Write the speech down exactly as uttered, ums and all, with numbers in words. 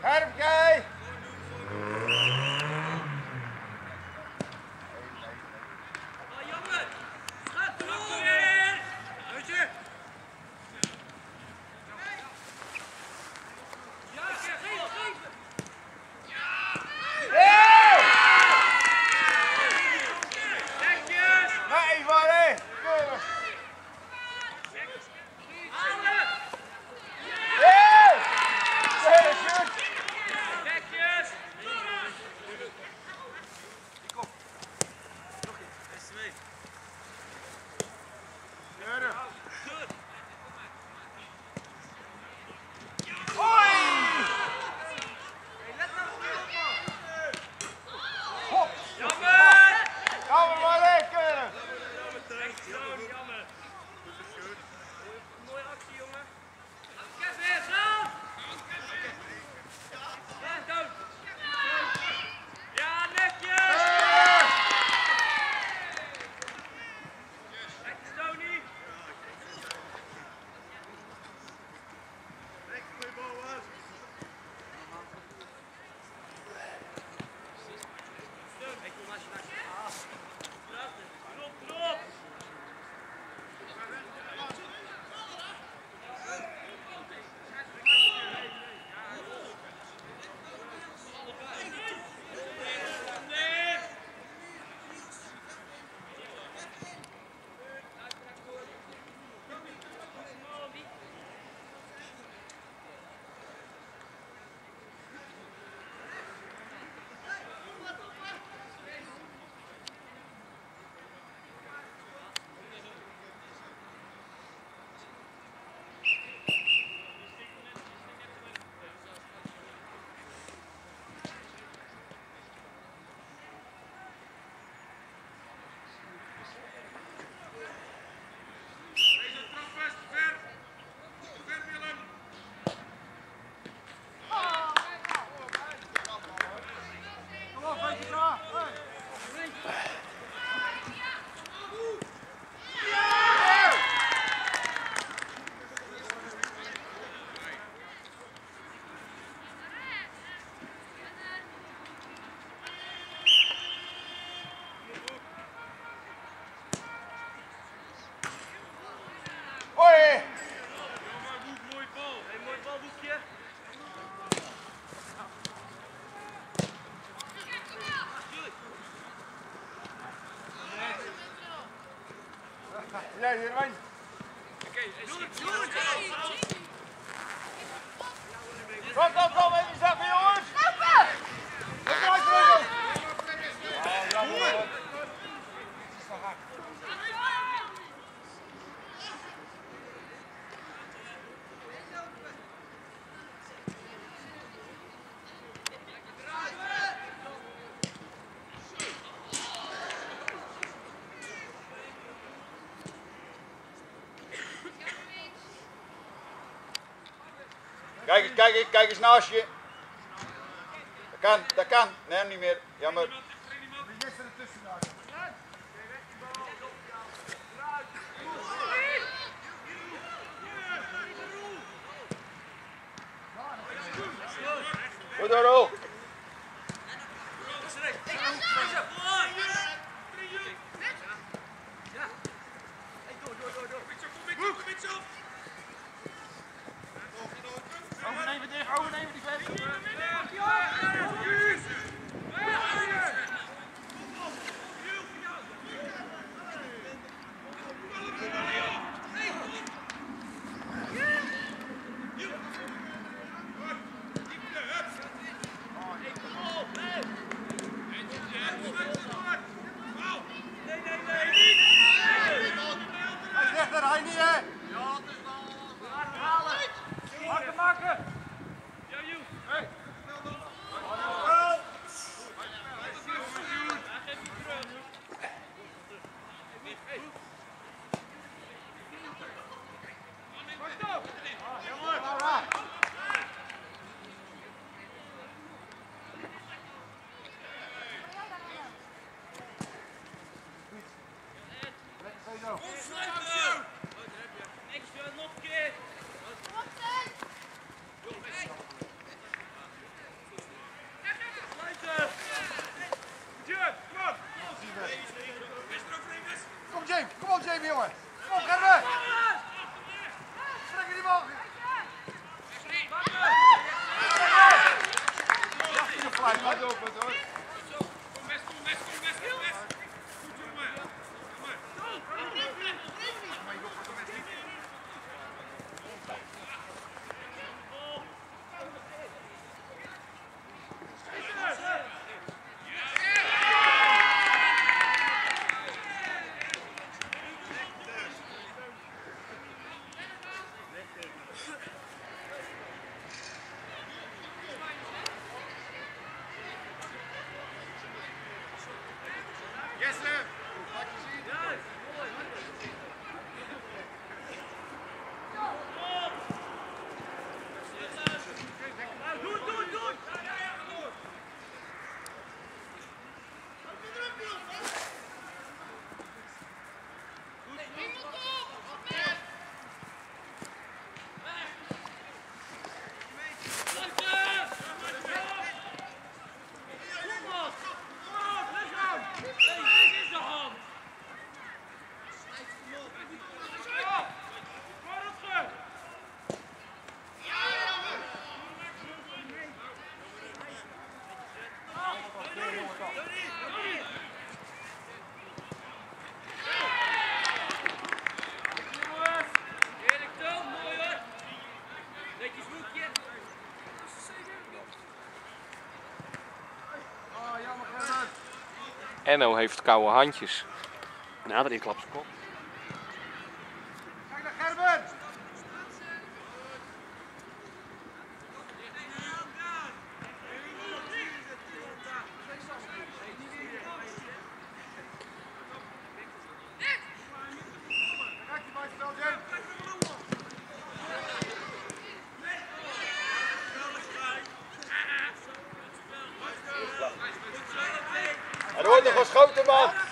Scherpje! Ja, hier rein. Oké, kom, kom, kom, even zakken jongens! Lopen! Kom maar, Kijk eens, kijk eens, kijk eens naast je. Dat kan, dat kan. Nee, niet meer. Jammer. Goed hoor, Rol. Overnemen dicht, overnemen die vest. Hij niet, hè? Ja, het is wel halen. Makken, makken. Ja, joh. Hey. Extra nog een keer. jongen. Kom op, Gerben. Trek je die bal. Gelijk, laat open, hoor. Kom best, kom best, kom best, kom best. Goed jongen. Kom maar. Yes, sir. Laat je zien. Doe, doe, doe. Enno heeft koude handjes. Nou, dat klapt zijn kop. Kijk naar Gerben. Kijk die buitenveld, Jen. Er wordt nog geschoten, man.